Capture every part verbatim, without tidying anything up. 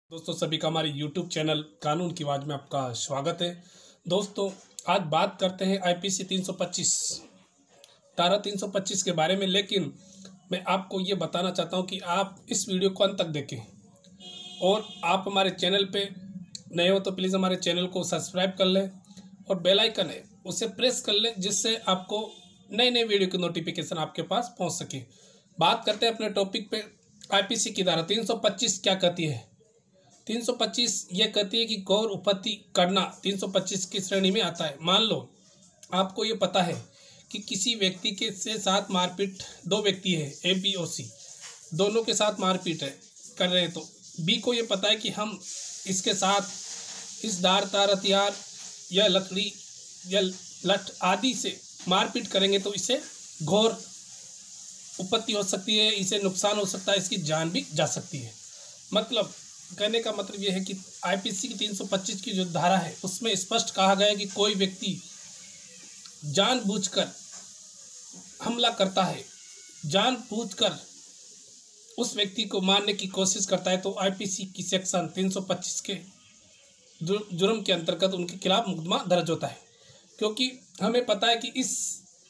दोस्तों सभी का हमारे यूट्यूब चैनल कानून की आवाज़ में आपका स्वागत है। दोस्तों आज बात करते हैं आईपीसी तीन सौ पच्चीस धारा तीन सौ पच्चीस के बारे में, लेकिन मैं आपको ये बताना चाहता हूँ कि आप इस वीडियो को अंत तक देखें और आप हमारे चैनल पे नए हो तो प्लीज़ हमारे चैनल को सब्सक्राइब कर लें और बेल आइकन है उसे प्रेस कर लें, जिससे आपको नए नए वीडियो की नोटिफिकेशन आपके पास पहुँच सके। बात करते हैं अपने टॉपिक पे। आईपीसी की धारा तीन सौ पच्चीस क्या कहती है? तीन सौ पच्चीस ये कहती है कि गौर उपपत्ति करना तीन सौ पच्चीस की श्रेणी में आता है। मान लो आपको ये पता है कि किसी व्यक्ति के से साथ मारपीट, दो व्यक्ति है ए बी और सी, दोनों के साथ मारपीट है कर रहे हैं, तो बी को ये पता है कि हम इसके साथ इस धारदार हथियार या लकड़ी या लठ आदि से मारपीट करेंगे तो इसे घोर उपपत्ति हो सकती है, इसे नुकसान हो सकता है, इसकी जान भी जा सकती है। मतलब कहने का मतलब ये है कि आईपीसी की तीन सौ पच्चीस की जो धारा है उसमें स्पष्ट कहा गया है कि कोई व्यक्ति जानबूझकर हमला करता है, जानबूझकर उस व्यक्ति को मारने की कोशिश करता है, तो आईपीसी की सेक्शन तीन सौ पच्चीस के जुर्म के अंतर्गत उनके खिलाफ मुकदमा दर्ज होता है। क्योंकि हमें पता है कि इस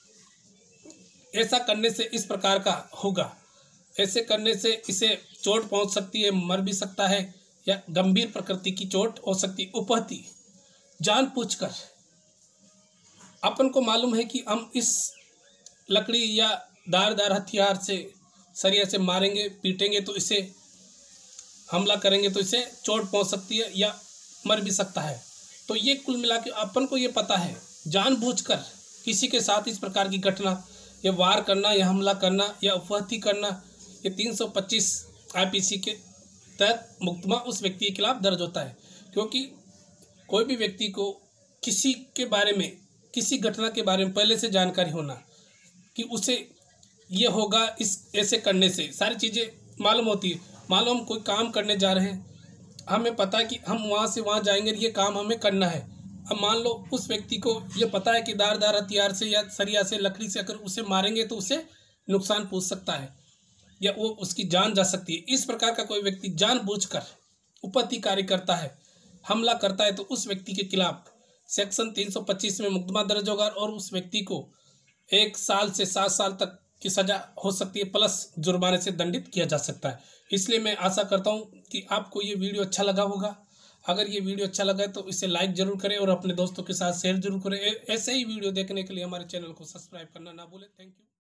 ऐसा करने से इस प्रकार का होगा, ऐसे करने से इसे चोट पहुंच सकती है, मर भी सकता है या गंभीर प्रकृति की चोट हो सकती है। उपहति जानबूझकर अपन को मालूम है कि हम इस लकड़ी या धारदार हथियार से सरिया से मारेंगे, पीटेंगे तो इसे हमला करेंगे तो इसे चोट पहुंच सकती है या मर भी सकता है। तो ये कुल मिला के अपन को ये पता है, जानबूझकर किसी के साथ इस प्रकार की घटना या वार करना या हमला करना या उपहति करना, ये तीन सौ पच्चीस आईपीसी के तहत मुकदमा उस व्यक्ति के खिलाफ दर्ज होता है। क्योंकि कोई भी व्यक्ति को किसी के बारे में, किसी घटना के बारे में पहले से जानकारी होना कि उसे ये होगा, इस ऐसे करने से सारी चीज़ें मालूम होती है। मालूम हम कोई काम करने जा रहे हैं, हमें पता है कि हम वहाँ से वहाँ जाएंगे, ये काम हमें करना है। अब मान लो उस व्यक्ति को ये पता है कि धारदार हथियार से या सरिया से, लकड़ी से अगर उसे मारेंगे तो उसे नुकसान पहुँच सकता है या वो उसकी जान जा सकती है। इस प्रकार का कोई व्यक्ति जानबूझकर उपहति कार्य करता है, हमला करता है, तो उस व्यक्ति के खिलाफ सेक्शन तीन सौ पच्चीस में मुकदमा दर्ज होगा और उस व्यक्ति को एक साल से सात साल तक की सजा हो सकती है, प्लस जुर्माने से दंडित किया जा सकता है। इसलिए मैं आशा करता हूँ कि आपको ये वीडियो अच्छा लगा होगा। अगर ये वीडियो अच्छा लगा है तो इसे लाइक जरूर करें और अपने दोस्तों के साथ शेयर जरूर करें। ऐसे ही वीडियो देखने के लिए हमारे चैनल को सब्सक्राइब करना ना भूलें। Thank you.